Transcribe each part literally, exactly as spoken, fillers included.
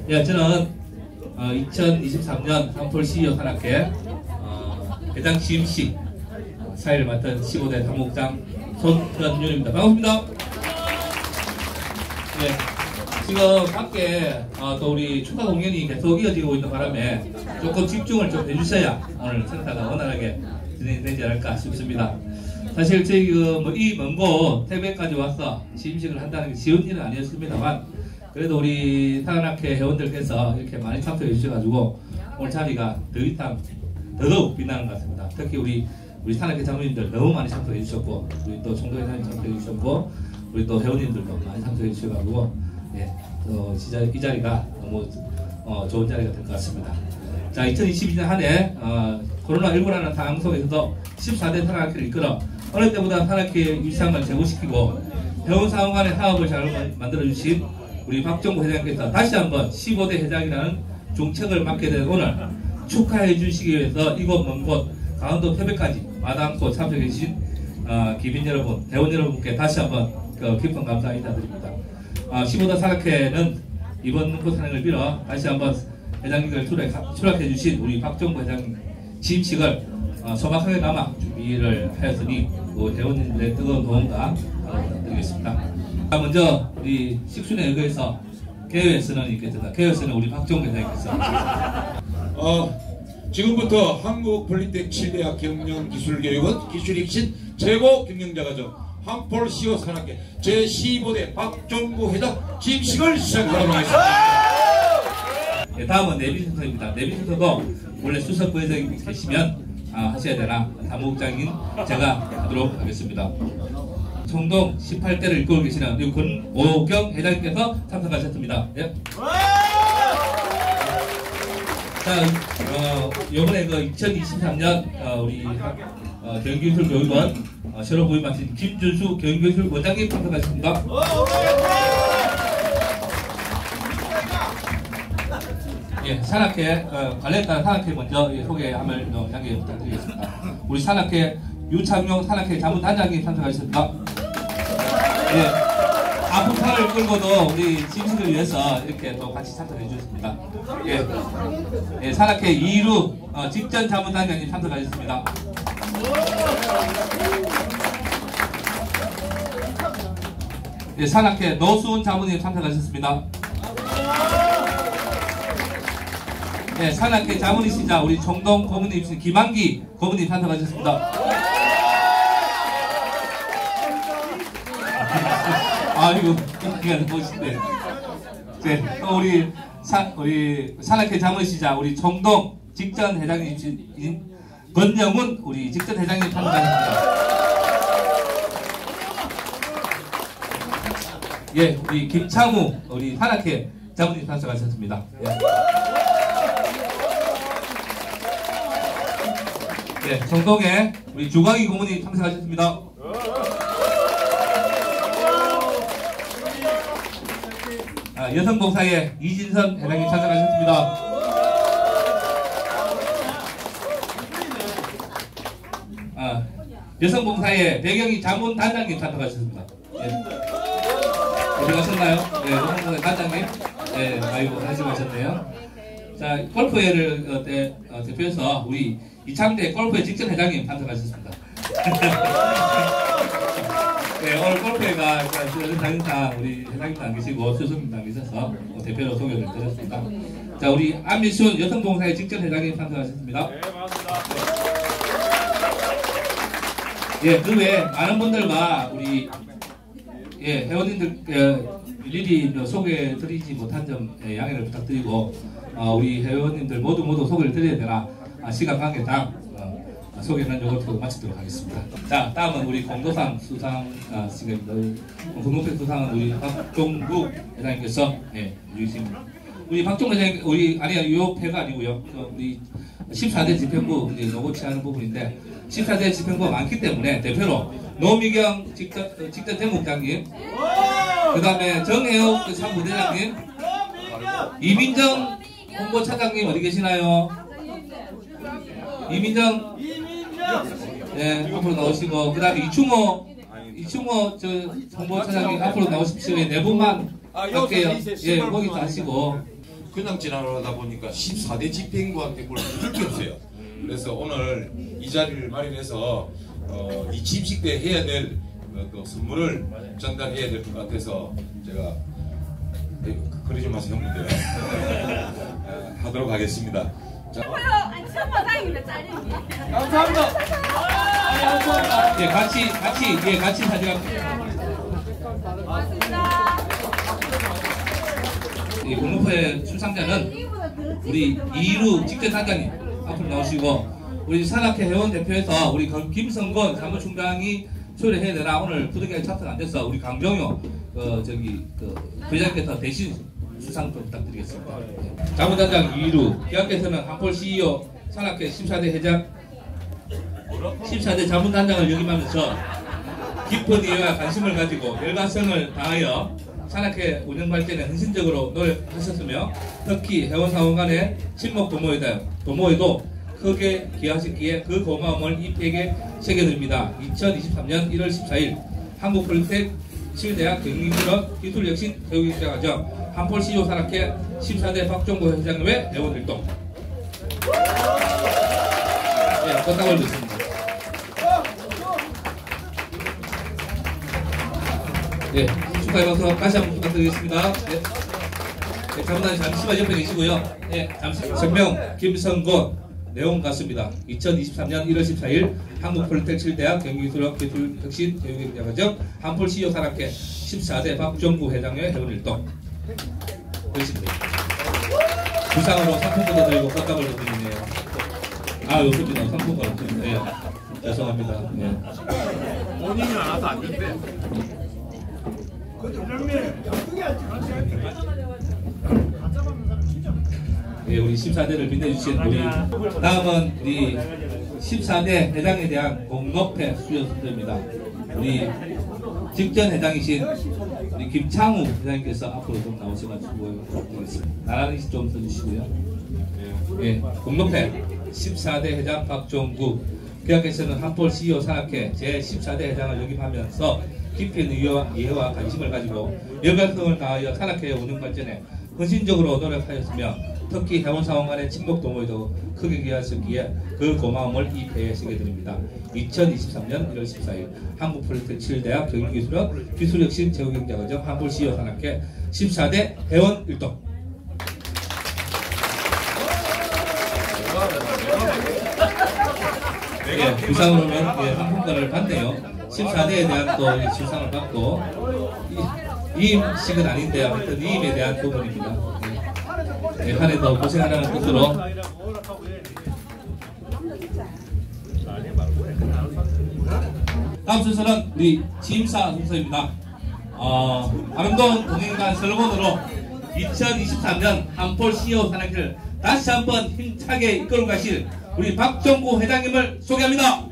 예, 저는 어, 이천이십삼 년 한폴 씨이오 산악회 어, 회장 취임식 어, 사회를 맡은 십오 대 당목장 손현윤입니다. 반갑습니다. 예, 지금 밖에 어, 또 우리 축하 공연이 계속 이어지고 있는 바람에 조금 집중을 좀 해주셔야 오늘 센터가 원활하게 진행되지 않을까 싶습니다. 사실 저희 이 먼 곳 태백까지 와서 취임식을 한다는 게 쉬운 일은 아니었습니다만, 그래도 우리 산악회 회원들께서 이렇게 많이 참석해 주셔가지고 오늘 자리가 더위탕 더더욱 빛나는 것 같습니다. 특히 우리 우리 산악회 장로님들 너무 많이 참석해 주셨고, 우리 또 총도 회장님 참석해 주셨고, 우리 또 회원님들도 많이 참석해 주셔가지고, 예, 또 이 자리가 너무 어, 좋은 자리가 될 것 같습니다. 자, 이천이십이 년 한 해 어, 코로나 십구라는 상황 속에서도 십사 대 산악회를 이끌어 어느 때보다 산악회의 일상을 제고시키고 회원 상호 간의 화합을 잘 만들어주신 우리 박종구 회장님께서 다시 한번 십오 대 회장이라는 중책을 맡게 된 오늘 축하해 주시기 위해서 이곳 먼 곳 강원도 태백까지 마다않고 참석해 주신 어, 기빈 여러분, 회원 여러분께 다시 한번 그 깊은 감사 인사드립니다. 어, 십오 대 산악회는 이번 그 산행을 빌어 다시 한번 회장님을 출락, 출락해 주신 우리 박종구 회장님 취임식을 어, 소박하게 남아 준비를 하였으니 그 회원님들의 뜨거운 도움과 부탁드리겠습니다. 먼저 우리 식순에 의거해서 개회선언이 있겠습니다. 개회선언 우리 박종구 회장님께서 어, 지금부터 한국 폴리텍 칠 대학 경영기술교육원 기술익신 최고 경영자가정 한폴 씨이오 산악회 제십오 대 박종구 회장 취임식을 시작하도록 하겠습니다. 네, 다음은 내비센터입니다. 내비센터도 원래 수석 부회장이 계시면 아, 하셔야 되나 사무국장인 제가 하도록 하겠습니다. 총동 십팔 대를 이끌고 계시는 권오경 회장님께서 참석하셨습니다. 예. 자, 어, 이번에 그 이천이십삼 년 어, 우리 어, 경영기술교육원 어, 새로 부임하신 김준수 경영기술 원장님 참석하셨습니다. 예, 산악회 어, 관련단 산악회 먼저 예, 소개함을 어, 양해 부탁드리겠습니다. 우리 산악회 유창용 산악회 자문단장님 참석하셨습니다. 예, 아픈 팔을 끌고도 우리 취임식을 위해서 이렇게 또 같이 참석해 주셨습니다. 예, 예, 산악회 이루 어, 직전 자문단장님 참석하셨습니다. 예, 산악회 노수훈 자문님 참석하셨습니다. 네, 산악회 자문이시자 우리 총동 고문님이신 김한기 고문님 참석하셨습니다. 아이고, 인기가 멋있네. 네, 또 우리 사, 우리 산악회 자문이시자 우리 총동 직전 회장님이신 권영훈 우리 직전 회장님 참석하셨습니다. 예, 우리 김창우 우리 산악회 자문님 참석하셨습니다. 예. 네, 정동에 우리 주광희 고문이 참석하셨습니다. 아, 여성봉사의 이진선 회장님 참석하셨습니다. 아, 여성봉사의 배경희 자문단장님 참석하셨습니다. 예. 어디 가셨나요? 네, 여성봉사의 단장님. 네, 아이고, 하시마셨네요. 자, 골프회를 어, 대, 어, 대표해서 우리 이창대 골프회 직전 회장님 참석하셨습니다. 네, 오늘 골프회가 당일상 우리 회장님도 안 계시고 수석님도 안 계셔서 대표로 소개를 드렸습니다. 자, 우리 안미순 여성봉사회 직전 회장님 참석하셨습니다. 네, 반갑습니다. 예, 그 외에 많은 분들과 우리 예, 회원님들 어, 일일이 소개드리지 못한 점 예, 양해를 부탁드리고 어, 우리 회원님들 모두 모두 소개를 드려야 되나 아, 시간 관계상 어, 소개는 이것으로 마치도록 하겠습니다. 자, 다음은 우리 공도상 수상 아, 지금 공동패 수상은 우리 박종구 회장님께서 예, 주십니다. 우리 박종구 회장님 우리 아니요 이 패가 아니고요. 어, 우리 십사 대 집행부 이제 녹음치 하는 부분인데 십사 대 집행부가 많기 때문에 대표로 노미경 직전 어, 직전 대목장님, 그 다음에 정혜옥 사무대장님, 이민정 홍보차장님 어디 계시나요? 이민정, 네, 앞으로 나오시고, 그 다음에 이충호, 이충호 저 홍보차장님 앞으로 나오십시오. 네 분만 할게요. 예, 거기서 하시고, 그냥 지나가다 보니까 십사 대 집행부한테 뭘 묻을 게 없어요. 그래서 오늘 이 자리를 마련해서 어, 이 취임식 때 해야 될 또 선물을 전달해야 될 것 같아서 제가 네, 그러지 마세요 형님들 하도록 하겠습니다. 자. 감사합니다. 예, 같이 같이 예, 같이 사진 합니다. 이 공로회 출상자는 우리 이루 직전 단장님 앞으로 나오시고 우리 산악회 회원 대표에서 우리 김성건 사무총장이 초대해야 되나 오늘 부득이하게 참석 안 돼서 우리 강정효 어, 저기 그 회장께서 대신 수상 좀 부탁드리겠습니다. 자문단장 이루, 기왕께서는 한폴 씨이오, 산악회 십사 대 회장, 십사 대 자문단장을 역임하면서 깊은 이해와 관심을 가지고 열과성을 다하여 산악회 운영 발전에 헌신적으로 노력하셨으며 특히 회원사원 간의 친목 도모에도, 도모에도 크게 기여하셨기에 그 고마움을 이 팩에 새겨드립니다. 이천이십삼 년 일월 십사일 한국폴리텍 칠대학 경영기술업 기술혁신 교육과정 한폴 씨이오 산악회 십사 대 박종구 회장님의 회원활동. 네, 꽃다발 듣습니다. 네, 축하해 박수 다시 한번 부탁드리겠습니다. 네. 네, 자문단이 잠시만 옆에 계시고요. 네, 잠시 성명 김성곤 내용 같습니다. 이천이십삼 년 일월 십사일 한국폴리텍 칠대학 경기기술업 기술혁신 교육과정 한폴 씨이오 산악회 십사 대 박종구 회장의 회원활동. 그렇습니다. 부상으로 상품권도 드리고 꽃다발도 드리네요. 아, 요습니다. 상품권 드립니다. 네. 죄송합니다. 네. 본인이 알아서 안 된대. 예, 우리 십사 대를 빛내주신 우리 다음은 우리 십사 대 회장에 대한 공로패 수여입니다. 우리 직전 회장이신 우리 김창우 회장님께서 앞으로 좀 나오셔가지고 드리겠습니다. 나란히 좀 써주시고요. 예, 공로패 십사 대 회장 박종구, 기왕께서는 한폴 씨이오 산악회 제십사 대 회장을 역임하면서 깊은 이해와, 이해와 관심을 가지고 열과성을 다하여 산악회 운영 발전에 헌신적으로 노력하였으며 특히 회원사원 간의 친목 도모에도 크게 기여하셨기에 그 고마움을 이 패에 새겨드립니다. 이천이십삼 년 일월 십사일 한국폴리텍 칠대학 경영기술업 기술혁신 제휴경제과정 한폴 씨이오 산악회 십사 대 회원활동. 예, 부상으로는 예, 상품권을 받네요. 십사 대에 대한 또 수상을 받고 이임식은 아닌데 아무튼 이임에 대한 부분입니다. 예, 한 해 더 고생하라는 뜻으로 다음 순서는 우리 지임사 순서입니다. 어, 아름다운 동행간 슬로건으로 이천이십삼 년 한폴 씨이오 산악회를 다시 한번 힘차게 이끌어 가실 우리 박종구 회장님을 소개합니다.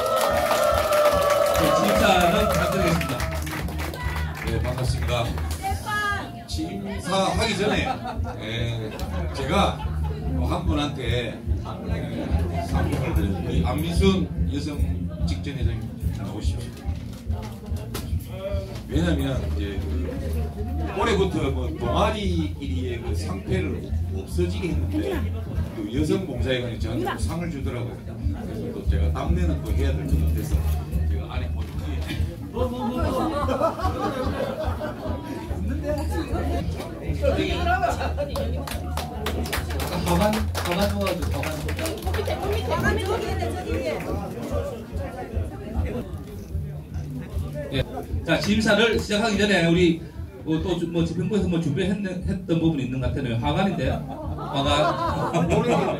네, 지임사는 부탁드리겠습니다. 네, 반갑습니다. 취임사 하기 전에 에, 제가 한 분한테 에, 상품을 우리 안미순 여성 직전 회장님 나오십시오. 왜냐면 이제 그 올해부터 뭐 동아리끼리의 그 상패를 없어지게 했는데 그 여성 봉사회관이 저한테 상을 주더라고요. 그래서 또 제가 남내는 또 해야 될 것 같아서 제가 안에 보조기에 가만 가만 모아줘. 가만. 예. 자, 지임사를 시작하기 전에 우리 뭐 또 뭐 집행부에서 뭐 준비했던 부분이 있는 것 같아요. 화관인데요. 화관.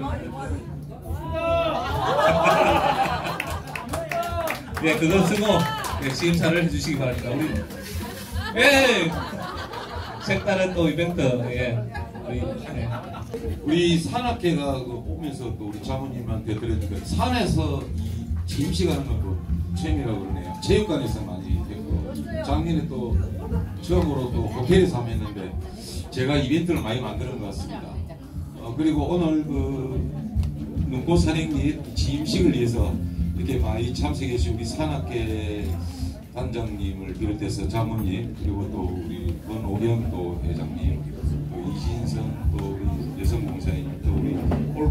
예, 그거 쓰고 예, 지임사를 해주시기 바랍니다. 우리 예. 색다른 또 이벤트. 예. 우리, 예. 우리 산악회가 그 보면서 또 우리 자모님한테 들으니까 산에서 이 취임식하는 것도 처음이라고 그러네요. 체육관에서 많이 했고 작년에 또 처음으로 또 호텔에서 하면 했는데 제가 이벤트를 많이 만드는 것 같습니다. 어, 그리고 오늘 그 눈꽃 산행리 취임식을 위해서 이렇게 많이 참석해 주신 우리 산악회 단장님을 비롯해서 자모님, 그리고 또 우리 권오경 또 회장님, 또 이진성, 또 우리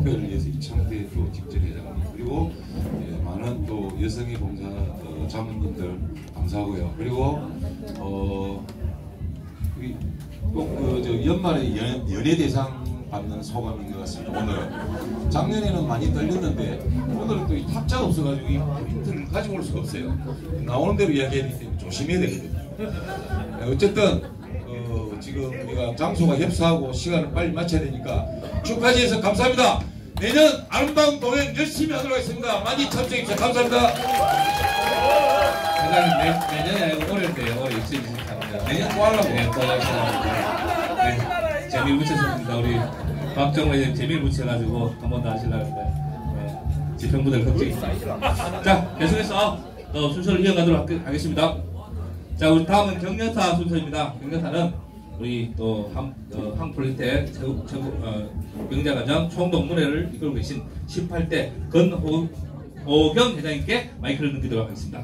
협회를 위해서 이창대 또 직전회장님 그리고 예, 많은 또 여성의 봉사 어, 자문님들 감사하고요. 그리고 어 우리 또그 연말에 연, 연예대상 받는 소감인 것 같습니다. 오늘은 작년에는 많이 떨렸는데 오늘은 또 이 탑자가 없어가지고 이 포인트를 가지고 올 수가 없어요. 나오는 대로 이야기하기 때문에 조심해야 되거든요. 어쨌든 어, 지금 우리가 장소가 협소하고 시간을 빨리 맞춰야 되니까 축하지 해서 감사합니다. 내년 아름다운 동행 열심히 하도록 하겠습니다. 많이 참석해 주셔서 감사합니다. 회장님 내년이 아니고 올해 때요. 올해 이천이십삼 년 내년 또 하려고. 네, 또 하려고. 네, 재미 붙였습니다. 우리 박정호 회장님 재미를 붙여가지고 한 번 더 하시려는데 네, 지평부들 걱정이 있습니다. 자, 계속해서 또 순서를 이어가도록 하, 하겠습니다. 자, 우리 다음은 경연사 순서입니다. 경연사는 우리 또 한, 어, 한폴리텍 최고, 최고, 어, 경자과정 총동문회를 이끌고 계신 십팔 대 건호경 회장님께 마이크를 넘기도록 하겠습니다.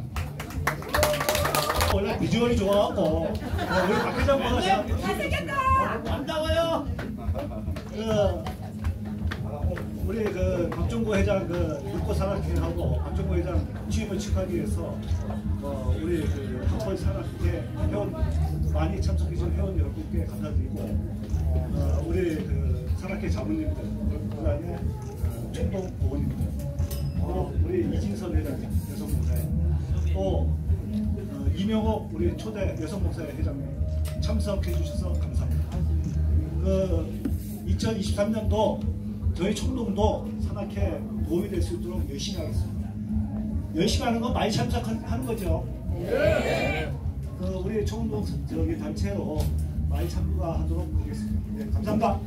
원래 비주얼이 좋아하고 어, 우리 박 회장보다 잘생겼다. 안다고요. 그 우리 그 박종구 회장 그 육고 산악회하고 박종구 회장 취임을 축하하기 위해서 어, 우리 그 한포 산악회 회원 많이 참석해주신 회원 여러분께 감사드리고 어, 우리 그 산악회 자문님들 그다음에 그 총동 의원님들 어, 우리 이진선 회장님 여성봉사회 또 이명옥 우리 초대 여성봉사회 회장님 참석해 주셔서 감사합니다. 그 이천이십삼 년도 저희 총동도 산악회 도움이 될 수 있도록 열심히 하겠습니다. 열심히 하는 건 많이 참석하는 거죠. 네. 그 우리 총동 저기 단체로 많이 참가하도록 하겠습니다. 네, 감사합니다.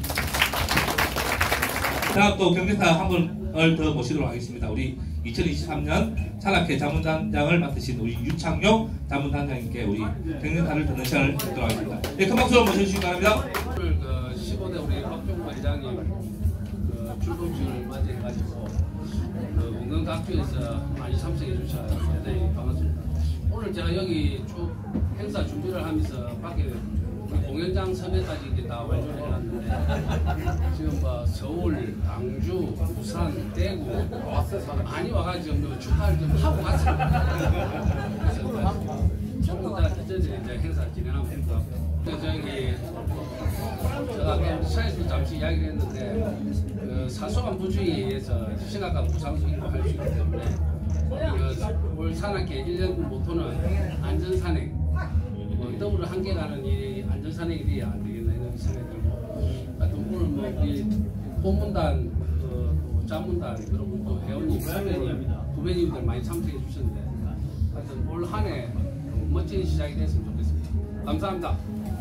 다음 또 경제사 한 분을 더 모시도록 하겠습니다. 우리 이천이십삼 년 산악회 자문단장을 맡으신 우리 유창용 자문단장님께 우리 경제사를 듣는 시간을 갖도록 하겠습니다. 네, 큰 박수로 모셔주시기 바랍니다. 오늘 그 십오 대 우리 박종구 회장님 그 출범식을 맞이해가지고 그 운동학교에서 많이 참석해 주셔서 대단히 반갑습니다. 오늘 제가 여기 쭉 행사 준비를 하면서 밖에 공연장 섭외까지 이렇게 다 완료를 해놨는데 지금 뭐 서울, 광주, 부산, 대구 많이 와가지고 뭐 축하를 좀 하고 갔습니다. 그래서 전부 다 저희들이 이제 행사 진행하고 있고 저기 제가 아까 차에서 잠시 이야기를 했는데 그 사소한 부주의에서 심각한 부상도 있고 할 수 있기 때문에 올 산악회 일 년 모토는 안전산행 뭐 더불어 함께 가는 이 안전산행이 안 되겠나 이런 생각이 들고 하여튼 오늘 뭐 우리 본문단 그, 또 자문단 그리고 또 회원님, 선배님, 후배님들 많이 참석해 주셨는데 하여튼 올 한 해 멋진 시작이 됐으면 좋겠습니다. 감사합니다.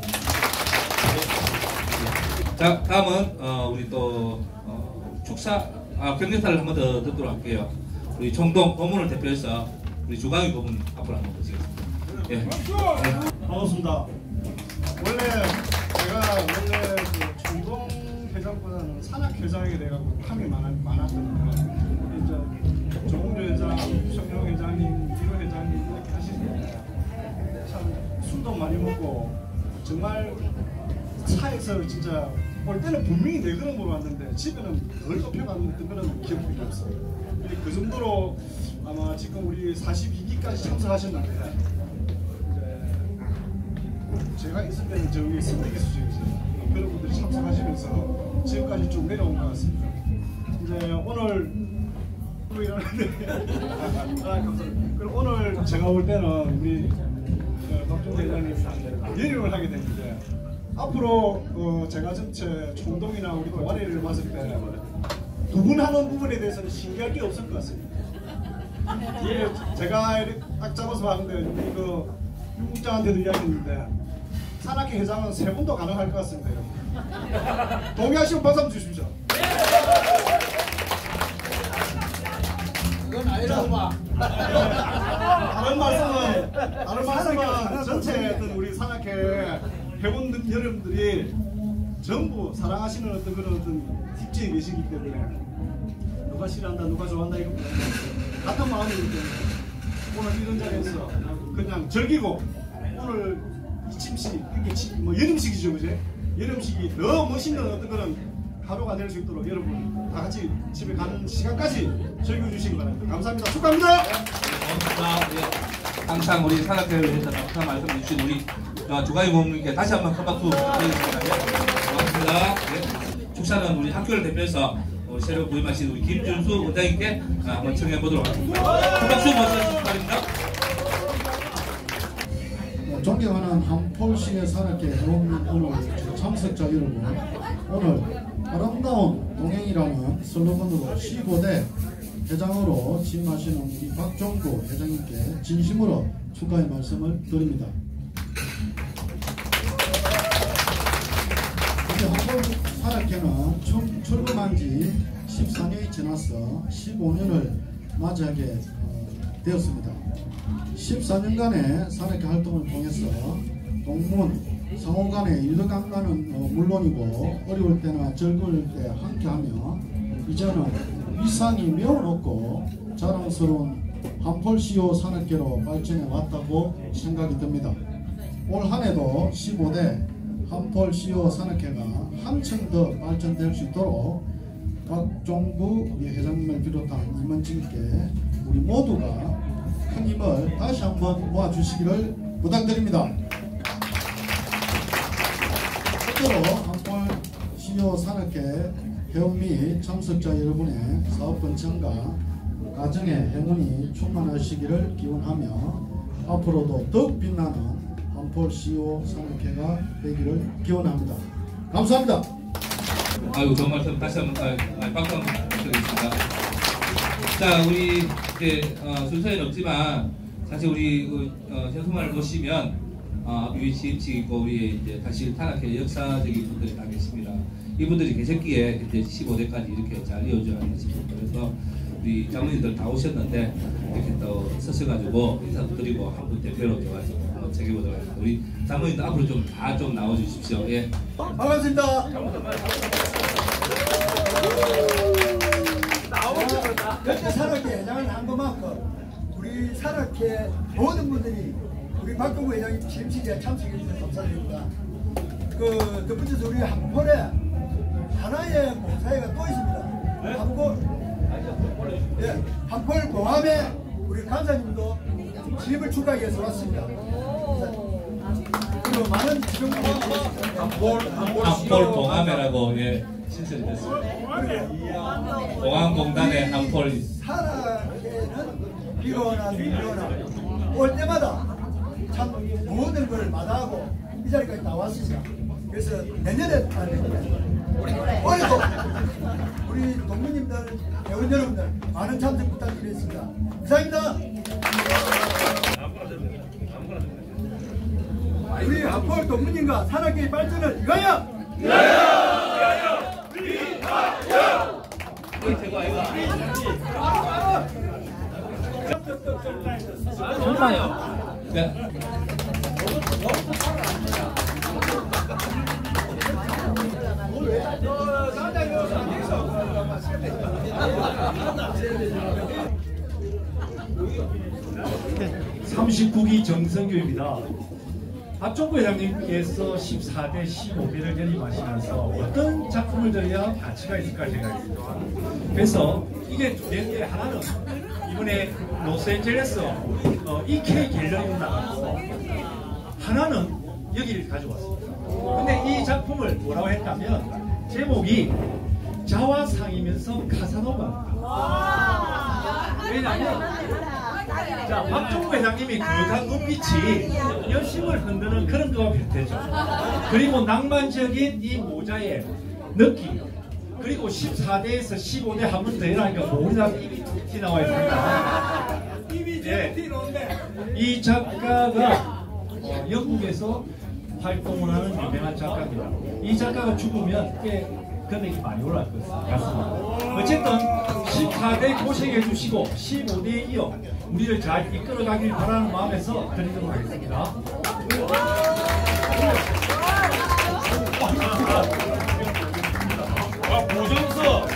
자, 다음은 어, 우리 또 어, 축사 아, 경제사를 한 번 더 듣도록 할게요. 우리 총동 고문을 대표해서 우리 주강희 고문 앞으로 한번 보시겠습니다. 예. 네. 반갑습니다. 원래 제가 원래 그 총동 회장보다는 산악 회장에 대해 갖고 탐이 많아, 많았거든요. 이제 조홍조 회장, 유성용 회장님, 이호 회장님 이렇게 하시는데 참 술도 많이 먹고 정말 차에서 진짜 올 때는 분명히 네 그릇 먹어왔는데 집에는 덜 덮여가는 그런 기억이 없어요. 그 정도로 아마 지금 우리 사십이 기까지 참석하셨는데 이제 제가 있을 때는 저기 선대기 수준이세요. 그런 분들이 참석하시면서 지금까지 쭉 내려온 것 같습니다. 이제 오늘 또 일하는데 아 감사합니다. 그리고 오늘 제가 올 때는 우리 박종구 회장님 예림을 하게 됐는데 앞으로 어 제가 전체 총동이나 우리 동아리를 봤을 때 두 분 하는 부분에 대해서는 신기할 게 없을 것 같습니다. 이게 제가 이렇게 딱 잡아서 봤는데 그 유국장한테도 이야기했는데 산악회 회장은 세 분도 가능할 것 같습니다. 동의하시면 박수 한번 주십시오. 그건 아니라고 봐. 다른 말씀은 다른 말씀은 전체 어떤 우리 산악회 회원들 여러분들이 전부 사랑하시는 어떤 그런 어떤 tip지에 계시기 때문에 누가 싫어한다 누가 좋아한다 이거 같은 마음이기 때문에 오늘 이런 자리에서 그냥 즐기고 오늘 이침식 이게 뭐 여름식이죠 그제 여름식이 더 멋있는 어떤 그런 하루가 될 수 있도록 여러분 다 같이 집에 가는 시간까지 즐겨주시기 바랍니다. 감사합니다. 축하합니다. 고맙습니다. 예. 항상 우리 산악회를 위해서 항상 말씀해 주신 우리 주가위 모험님께 다시 한번 큰 박수 드리겠습니다. 예. 고맙습니다. 예. 축사는 우리 학교를 대표해서 어, 새로 부임하신 우리 김준수 원장님께 한번 청해 보도록 하겠습니다. 큰 박수 모셔주시기 바랍니다. 존경하는 한폴시의 산악회 회원님 오늘 참석자 여러분, 오늘 아름다운 동행이라는 슬로건으로 십오 대 회장으로 취임하시는 우리 박종구 회장님께 진심으로 축하의 말씀을 드립니다. 이제 한폴 산악회는 출, 출범한 지 십사 년이 지나서 십오 년을 맞이하게 어, 되었습니다. 십사 년간의 산악회 활동을 통해서 동문, 상호 간의 일강간은 어, 물론이고 어려울 때나 즐거울 때 함께하며 이제는 위상이 매우 높고 자랑스러운 한폴시오 산악회로 발전해 왔다고 생각이 듭니다. 올 한해도 십오 대 한폴시오 산악회가 한층 더 발전될 수 있도록 박종구 우리 회장님을 비롯한 임원진께 우리 모두가 큰 힘을 다시 한번 모아주시기를 부탁드립니다. 끝으로 한폴시오 산악회 회원 및 참석자 여러분의 사업 번창과 가정의 행운이 충만하시기를 기원하며 앞으로도 더욱 빛나는 한폴시오 산악회가 되기를 기원합니다. 감사합니다. 아유, 정말 다시 한번 아, 박수 한번 드리겠습니다. 자, 우리 이제 어, 순서에는 없지만 사실 우리 그, 어, 현수막을 보시면 어, 앞에 위치 임치 있고 우리 이제 다시 산악회 역사적인 분들이 다 계십니다. 이분들이 계셨기에 이제 십오 대까지 이렇게 잘 이어져야 했습니다. 그래서 우리 장로님들 다 오셨는데 이렇게 또 서셔가지고 인사도 드리고 한 분 대표로 돼가지고 한번 챙겨보도록 하겠습니다. 우리 장로님들 앞으로 좀 다 좀 나와주십시오. 예. 반갑습니다. 현재 산악회 회장을 한 것만큼 우리 산악회 모든 분들이 우리 박종구 회장님 취임식에 참석해 주셔서 감사드립니다. 그 첫 번째로 우리 한폴에 하나의 봉사회가 또 있습니다. 한폴, 예, 한폴 봉함에 우리 간사님도 취임을 축하하기 위해서 왔습니다. 그리고 많은 지정부들이 한폴 한폴 봉함회라고 예 신설이 됐습니다. 봉함공단의 한폴. 산악회는 비거나 눈거나 올 때마다 참 모든 걸 마다하고 이 자리까지 나왔습니다. 그래서 내년에 아니 올해도 우리 동무님들, 회원 여러분들 많은 참석 부탁드리겠습니다. 이상입니다. 우리 한폴 동무님과 산악회의 발전을 위하여! 위하여! 위하여! 정말요? 네. 삼십구 기 정성규입니다. 박종구 회장님께서 십사 대 십오 대를 연임하시면서 어떤 작품을 들어야 가치가 있을까 생각했습니다. 그래서 이게 두 개인데 하나는 이번에 로스앤젤레스 어, 이케이 갤러리로 나갔고 하나는 여기를 가져왔습니다. 근데 이 작품을 뭐라고 했냐면 제목이 자화상이면서 카사노바. 왜냐면 자, 박종구 회장님이 그윽한 눈빛이 여심을 흔드는 그런 거가 비슷해죠. 그리고 낭만적인 이 모자의 느낌, 그리고 십사 대에서 십오 대 한 번 더 해라니까 모르다 입이 툭 튀나와야 된다. 네. 이 작가가 어, 영국에서 활동을 하는 유명한 작가입니다. 이 작가가 죽으면 꽤 금액이 많이 올라갈 것 같습니다. 어쨌든 십사 대 고생해 주시고 십오 대에 이어 우리를 잘 이끌어가길 바라는 마음에서 드리도록 하겠습니다. 아, 보정서.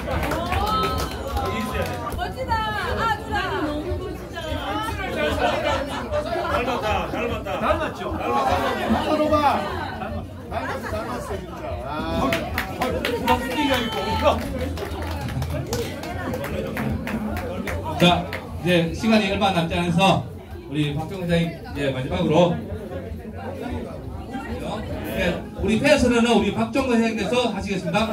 멋지다. 아, 누나. 너무 진짜. 닮았다, 닮았다. 닮았죠? 닮았다. 카사노바. 닮았어, 닮았어, 진짜. 아, 부담 느끼기가 있고. 자, 이제 시간이 얼마 남지 않아서 우리 박종구 회장님 이제 마지막으로 네, 우리 폐선언은 우리 박종구 회장님께서 하시겠습니다.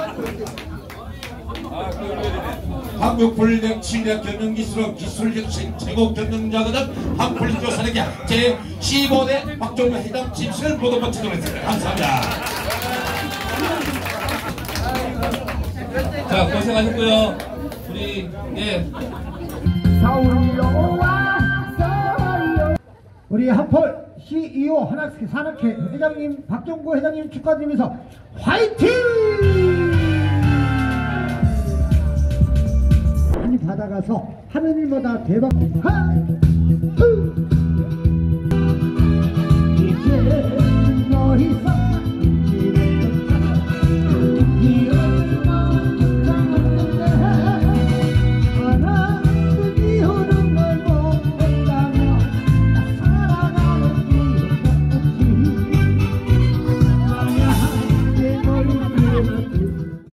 한국 폴리텍 칠대 경영기술원 기술혁신 최고 경영자거든 한폴리조 산업계 제십오 대 박종구 회장 집시를 모두 마치도록 하겠습니다. 감사합니다. 자, 고생하셨고요. 우리 예. 우리 한폴 씨이오 한학식 산업회 회장님 박종구 회장님 축하드리면서 화이팅! 많이 받아가서 하는 일마다 대박. 하!